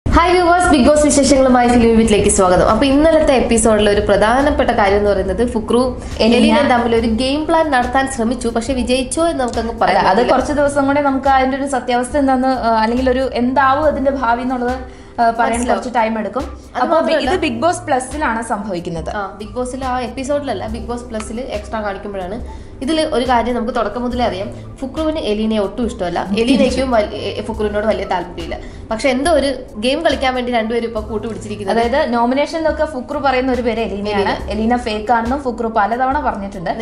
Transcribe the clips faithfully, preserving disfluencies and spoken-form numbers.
Hi viewers, Bigg Boss വിശേഷങ്ങളുമായി ഫിലിമിബീറ്റിലേക്ക് സ്വാഗതം. അപ്പോൾ ഇന്നലത്തെ എപ്പിസോഡിൽ ഒരു പ്രധാനപ്പെട്ട കാര്യം എന്ന് പറയുന്നത് ഫുക്രു എലീന തമ്മിൽ ഒരു ഗെയിം പ്ലാൻ നടത്താൻ ശ്രമിച്ചു, പക്ഷെ വിജയിച്ചോ എന്ന് നമുക്ക് അങ്ങ് പറയാം. അത് കുറച്ച് ദിവസം കൂടെ നമുക്ക് അതിന്റെ ഒരു സത്യാവസ്ഥ എന്താന്ന് അല്ലെങ്കിൽ ഒരു എന്താവും അതിന്റെ ഭാവി എന്നുള്ളത് പറയാൻ കുറച്ച് ടൈം എടുക്കും. അപ്പൊ ഇത് ബിഗ് ബോസ് പ്ലസിലാണ് സംഭവിക്കുന്നത്. ബിഗ് ബോസിൽ ആ എപ്പിസോഡിലല്ല, ബിഗ് ബോസ് പ്ലസിൽ എക്സ്ട്രാ കാണിക്കുമ്പോഴാണ്. ഇതിൽ ഒരു കാര്യം നമുക്ക് തുടക്കം മുതലേ അറിയാം, ഫുക്രുവിന് എലീനയെ ഒട്ടും ഇഷ്ടമല്ല, എലീനയ്ക്കും ഫുക്രുവിനോട് വലിയ താല്പര്യമില്ല. പക്ഷെ എന്തോ ഒരു ഗെയിം കളിക്കാൻ വേണ്ടി രണ്ടുപേരും ഇപ്പൊ കൂട്ടുപിടിച്ചിരിക്കുന്നത്. അതായത് നോമിനേഷനിലൊക്കെ ഫുക്രു പറയുന്ന ഒരു പേര് എലീനയാണ്. എലീന ഫേക്ക് ആണെന്നും ഫുക്രു പലതവണ പറഞ്ഞിട്ടുണ്ട്.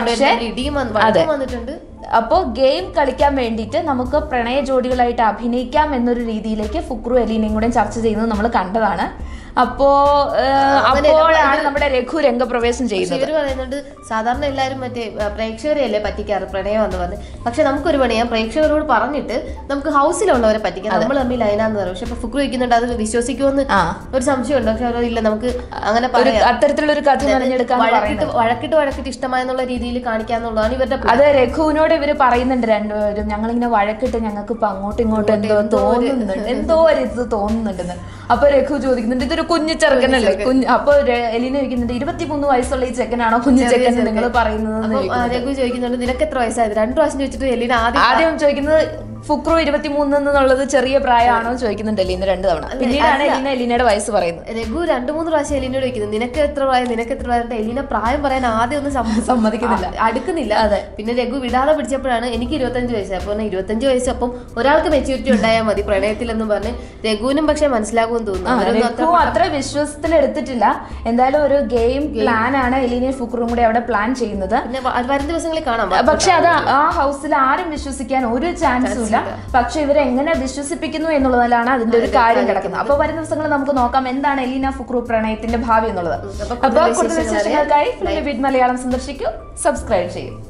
നേരിട്ട് വന്നിട്ടുണ്ട്. അപ്പോ ഗെയിം കളിക്കാൻ വേണ്ടിയിട്ട് നമുക്ക് പ്രണയ ജോഡികളായിട്ട് അഭിനയിക്കാം എന്നൊരു രീതിയിലേക്ക് ഫുക്രു എലീനയും കൂടെ ചർച്ച ചെയ്യുന്നത് നമ്മൾ കണ്ടതാണ്. അപ്പോ അപ്പോഴാണ് നമ്മുടെ രഘു രംഗപ്രവേശം ചെയ്യുന്നത്. ഇവര് പറയുന്നുണ്ട് സാധാരണ എല്ലാവരും മറ്റേ പ്രേക്ഷകരെയല്ലേ പറ്റിക്കാറ് പ്രണയം എന്ന് പറഞ്ഞ്, പക്ഷെ നമുക്കൊരു പണിയാം, പ്രേക്ഷകരോട് പറഞ്ഞിട്ട് നമുക്ക് ഹൗസിലുള്ളവരെ പറ്റിക്കാം, നമ്മൾ തമ്മിൽ ലൈനാന്ന് പറയും. പക്ഷെ ഫുക്രു വയ്ക്കുന്നുണ്ട്, അത് വിശ്വസിക്കുമെന്ന് ഒരു സംശയമുണ്ട്. പക്ഷെ അവർ ഇല്ല, നമുക്ക് അങ്ങനെ അത്തരത്തിലുള്ള ഒരു കഥ മെനഞ്ഞെടുക്കാൻ വഴക്കിട്ട് വഴക്കിട്ട് വഴക്കിട്ട് ഇഷ്ടമായെന്നുള്ള രീതിയിൽ കാണിക്കാന്നുള്ളതാണ് ഇവരുടെ. അത് രഘുവിനോട് ഇവര് പറയുന്നുണ്ട് രണ്ടുപേരും, ഞങ്ങളിങ്ങനെ വഴക്കിട്ട് ഞങ്ങൾക്ക് ഇപ്പൊ അങ്ങോട്ടും ഇങ്ങോട്ടും എന്തോ തോന്നുന്നുണ്ട്, എന്തോ ഒരു ഇത് തോന്നുന്നുണ്ടെന്ന്. അപ്പൊ രഘു ചോദിക്കുന്നുണ്ട് ഇതൊരു കുഞ്ഞു ചെറുക്കനല്ലേ കുഞ്ഞ്. അപ്പൊ എലീന ചോദിക്കുന്നുണ്ട് ഇരുപത്തിമൂന്ന് വയസ്സുള്ള ഈ ചെക്കനാണോ കുഞ്ഞു ചെക്കൻ നിങ്ങൾ പറയുന്നത്? രഘു ചോദിക്കുന്നുണ്ട് നിനക്ക് എത്ര വയസ്സായത്? രണ്ടു പ്രാവശ്യം ചോദിച്ചിട്ട് എലീന ആദ്യം ആദ്യം ചോദിക്കുന്നത് ഫുക്രു ഇരുപത്തിമൂന്ന് എന്നുള്ളത് ചെറിയ പ്രായമാണോ ചോദിക്കുന്നുണ്ട് എലീന രണ്ടു തവണ. പിന്നീടാണ് എലീന എലീനയുടെ വയസ്സ് പറയുന്നത്. രഘു രണ്ടു മൂന്ന് പ്രാവശ്യം എലീനോട് ചോദിക്കുന്നത് നിനക്ക് എത്ര പ്രായം നിനക്ക് എത്ര പ്രായം. എലീന പ്രായം പറയാൻ ആദ്യം ഒന്നും സമ്മതിക്കുന്നില്ല, അടുക്കുന്നില്ല. അതെ. പിന്നെ രഘു വിടാതെ പിടിച്ചപ്പോഴാണ് എനിക്ക് ഇരുപത്തഞ്ച് വയസ്സ്. അപ്പൊ ഇരുപത്തഞ്ച് വയസ്സ് അപ്പം ഒരാൾക്ക് മെച്യൂരിറ്റി ഉണ്ടായാൽ മതി പ്രണയത്തിലെന്ന് പറഞ്ഞ് രഘുവിനും പക്ഷെ മനസ്സിലാകുമെന്ന് തോന്നുന്നു. അത്ര വിശ്വാസത്തിൽ എടുത്തിട്ടില്ല. എന്തായാലും ഒരു ഗെയിം പ്ലാൻ ആണ് എലീനയും ഫുക്രും കൂടെ അവിടെ പ്ലാൻ ചെയ്യുന്നത്. പിന്നെ വരും ദിവസങ്ങളിൽ കാണാം. പക്ഷെ അത് ആ ഹൗസിൽ ആരും വിശ്വസിക്കാൻ ഒരു ചാൻസും ഇല്ല. പക്ഷെ ഇവരെ എങ്ങനെ വിശ്വസിപ്പിക്കുന്നു എന്നുള്ളതിലാണ് അതിന്റെ ഒരു കാര്യം കിടക്കുന്നത്. അപ്പൊ വരും ദിവസങ്ങളിൽ നമുക്ക് നോക്കാം എന്താണ് എലീന ഫുക്രു പ്രണയത്തിന്റെ ഭാവി എന്നുള്ളത്. അപ്പൊ കൂടുതൽ വിശേഷങ്ങൾക്കായി ഫിലിമിബീറ്റ് മലയാളം സന്ദർശിക്കൂ, സബ്സ്ക്രൈബ് ചെയ്യും.